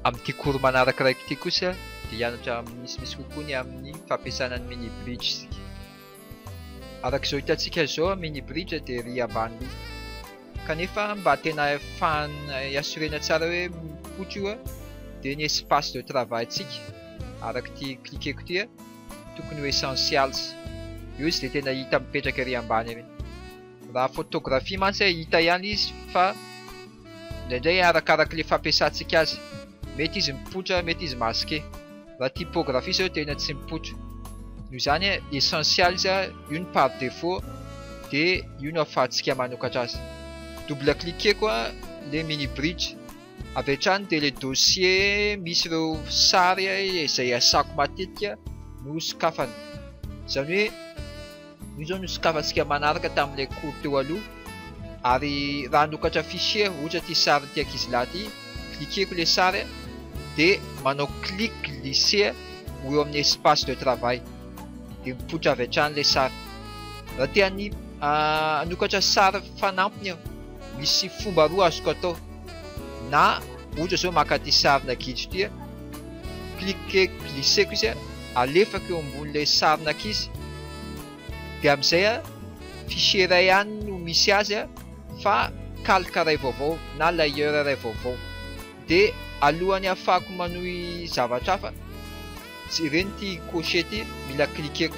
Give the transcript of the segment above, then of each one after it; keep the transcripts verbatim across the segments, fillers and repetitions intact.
Amin'ity cours manaraka raiky ity kosa dia hianatra misimisy kokoa ny amin'ny fampiasana ny mini bridge isika. Arak'izao hitantsika zao mini bridge dia ry ambany ly. Kanefa mba tena ahafahana hiasorena tsara hoe mipoitra io dia ny espace de travail tsika araka ity cliqueko ity tokony ho essentials. Io izy dia tena hita mipetraka ry ambany ry. Raha photographie mantsy hita ihany izy fa indraindray arakaraka le fampiasantsika azy. Mety izy mipoitra, mety izy masqué. Raha typographie zao tena tsy mipoitra. Noho izany essential izy io ny par défaut dia io no ahafahantsika manokatra azy. Double cliquer koa le mini bridge. Avy hatrany dia le dossier misy ireo sary izay asako matetika no sokafana. Izany hoe io zao no sokafantsika manaraka tamin'ilay cours teo aloha. Ary raha hanokatra fichier ohatra ty sary ty ankizilahy ty, cliqueko le sary dia manao clic glisser ho eo amin'ny espace de travail dia mipoitra avy hatrany le sary. Raha te hany hanokatra sary fanampiny aho, misy fomba roa azoko atao. Na ohatra zao maka ty sarina kitra ty, cliquer glisseko izy alefako eo ambonin'ilay sarina ankizy dia amin'izay fichier iray ihany no misy azy fa calque iray vaovao na layer iray vaovao. Dia alohany ahafahako manohy zavatra hafa, ireny ty cocher ty mila cliqueko.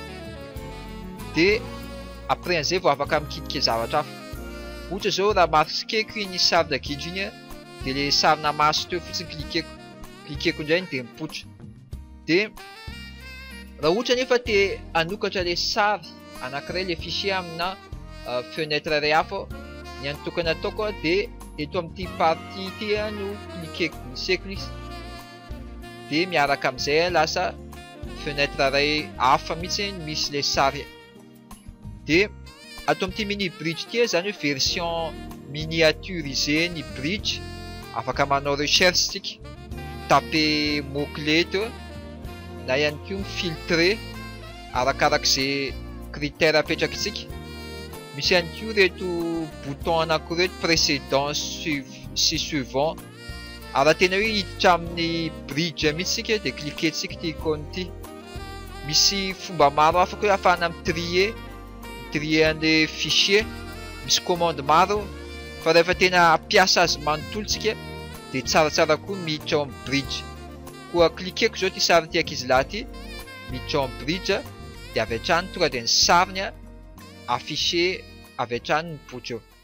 Dia après an'izay vao afaka mikitika zavatra hafa. Ohatra zao raha marqueko iny sarina kitra iny dia le sarina maso teo fotsiny cliqueko. Cliqueko indrainy dia mipoitra. Dia raha ohatra nefa te hanokatra le sary anankiray le fichier amina fenêtre iray hafa, ny tokony ataoko dia eto amin'ity partie ity no cliqueko gliseko izy dia miaraka amin'izay lasa fenêtre iray hafa mihitsy misy le sary. Dia ato amin'ity mini bridge ity zany hoe version miniaturisé ny bridge. Afaka manao recherche tsika, taper mot clé to na ihany koa filtrer arakarak'izay critère apetrakintsika. Misy ihany koa reto bouton anankireto précédent sy suivant. Raha tena hoe hiditra amin'ny bridge mihitsy tsika dia cliquentsika ty icône ty. Misy fomba maro afaka hoe ahafahana mitrier trier an'ilay fichier. Misy commande maro fa rehefa tena ampiasa azy manontolo tsika dia tsaratsara koa miditra ao amin'ny bridge. Koa cliqueko zao ty sary ty ankizilahy ty, miditra ao amin'ny bridge dia avy hatrany tonga dia ny sariny affiché avy hatrany mipoitra eo.